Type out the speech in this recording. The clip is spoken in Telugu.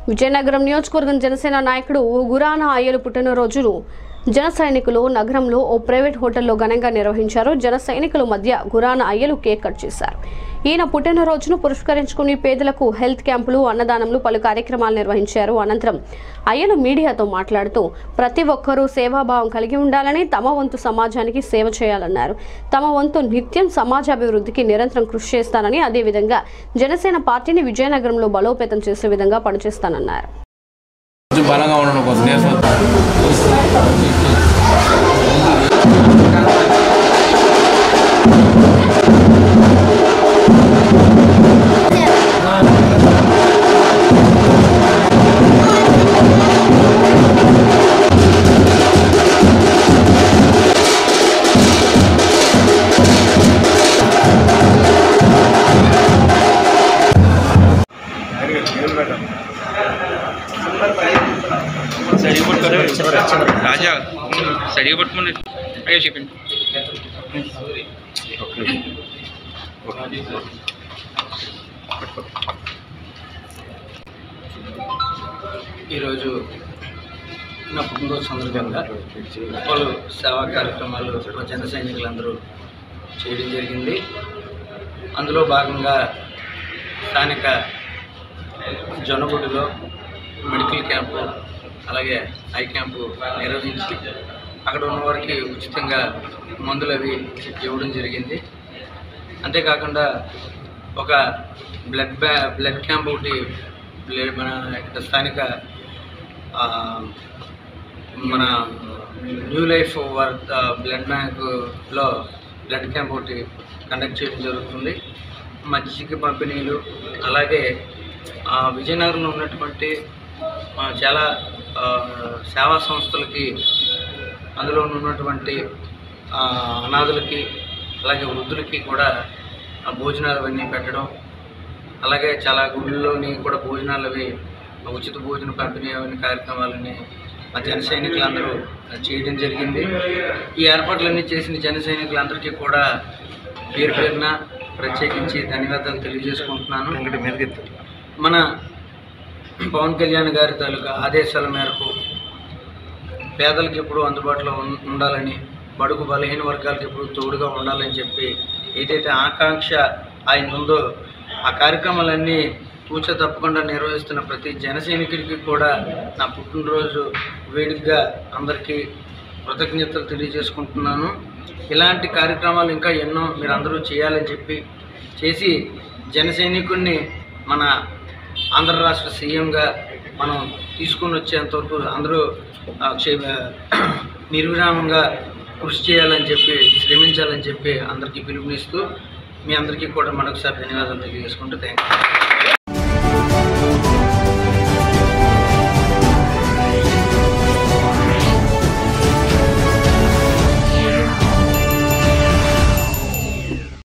విజయనగరం నియోజకవర్గం జనసేన నాయకుడు గురాన అయ్యలు పుట్టినరోజును జన సైనికులు నగరంలో ఓ ప్రైవేట్ హోటల్లో ఘనంగా నిర్వహించారు. జన సైనికుల మధ్య గురాన అయ్యలు కేక్ కట్ చేశారు. ఈయన పుట్టినరోజును పురస్కరించుకుని పేదలకు హెల్త్ క్యాంపులు, అన్నదానములు, పలు కార్యక్రమాలు నిర్వహించారు. అనంతరం అయ్యలు మీడియాతో మాట్లాడుతూ ప్రతి ఒక్కరూ సేవాభావం కలిగి ఉండాలని, తమ వంతు సమాజానికి సేవ చేయాలన్నారు. తమ వంతు నిత్యం సమాజాభివృద్ధికి నిరంతరం కృషి చేస్తానని, అదేవిధంగా జనసేన పార్టీని విజయనగరంలో బలోపేతం చేసే విధంగా పనిచేస్తానన్నారు. బలంగా ఉండడం కోసం రాజా సరిగా పట్టుకుని అయ్యో చెప్పింది. ఈరోజు నా పుట్టినరోజు సందర్భంగా పలు సేవా కార్యక్రమాలు జన సైనికులందరూ చేయడం జరిగింది. అందులో భాగంగా స్థానిక జొన్నగుడిలో మెడికల్ క్యాంపు, అలాగే ఐ క్యాంపు నిర్వహించి అక్కడ ఉన్నవారికి ఉచితంగా మందులు అవి ఇవ్వడం జరిగింది. అంతేకాకుండా ఒక బ్లడ్ క్యాంప్ ఒకటి మన ఇక్కడ స్థానిక మన న్యూ లైఫ్ బ్లడ్ బ్యాంకులో బ్లడ్ క్యాంప్ ఒకటి కండక్ట్ చేయడం జరుగుతుంది. మజ్జిగ పంపిణీలు, అలాగే విజయనగరంలో ఉన్నటువంటి చాలా సేవా సంస్థలకి, అందులో ఉన్నటువంటి అనాథులకి, అలాగే వృద్ధులకి కూడా భోజనాలు అవన్నీ పెట్టడం, అలాగే చాలా గుళ్ళలోని కూడా భోజనాలు అవి ఉచిత భోజన పంపిణీ అవన్నీ కార్యక్రమాలని మా జన సైనికులందరూ చేయడం జరిగింది. ఈ ఏర్పాట్లన్నీ చేసిన జన సైనికులందరికీ కూడా పేరు పేరున ప్రత్యేకించి ధన్యవాదాలు తెలియజేసుకుంటున్నాను. మన పవన్ కళ్యాణ్ గారి తాలూకా ఆదేశాల మేరకు పేదలకు ఎప్పుడు అందుబాటులో ఉండాలని, బడుగు బలహీన వర్గాలకు ఎప్పుడు తోడుగా ఉండాలని చెప్పి ఏదైతే ఆకాంక్ష ఆయన ఉందో ఆ కార్యక్రమాలన్నీ తూచ తప్పకుండా నిర్వహిస్తున్న ప్రతి జన సైనికుడికి కూడా నా పుట్టినరోజు వేడుకగా అందరికీ కృతజ్ఞతలు తెలియజేసుకుంటున్నాను. ఇలాంటి కార్యక్రమాలు ఇంకా ఎన్నో మీరందరూ చేయాలని చెప్పి చేసి జన సైనికుడిని మన ఆంధ్ర రాష్ట్ర సీఎంగా మనం తీసుకుని వచ్చేంతవరకు అందరూ నిర్విరామంగా కృషి చేయాలని చెప్పి, శ్రమించాలని చెప్పి అందరికీ పిలుపునిస్తూ మీ అందరికీ కూడా మరొకసారి ధన్యవాదాలు తెలియజేసుకుంటూ థ్యాంక్ యూ.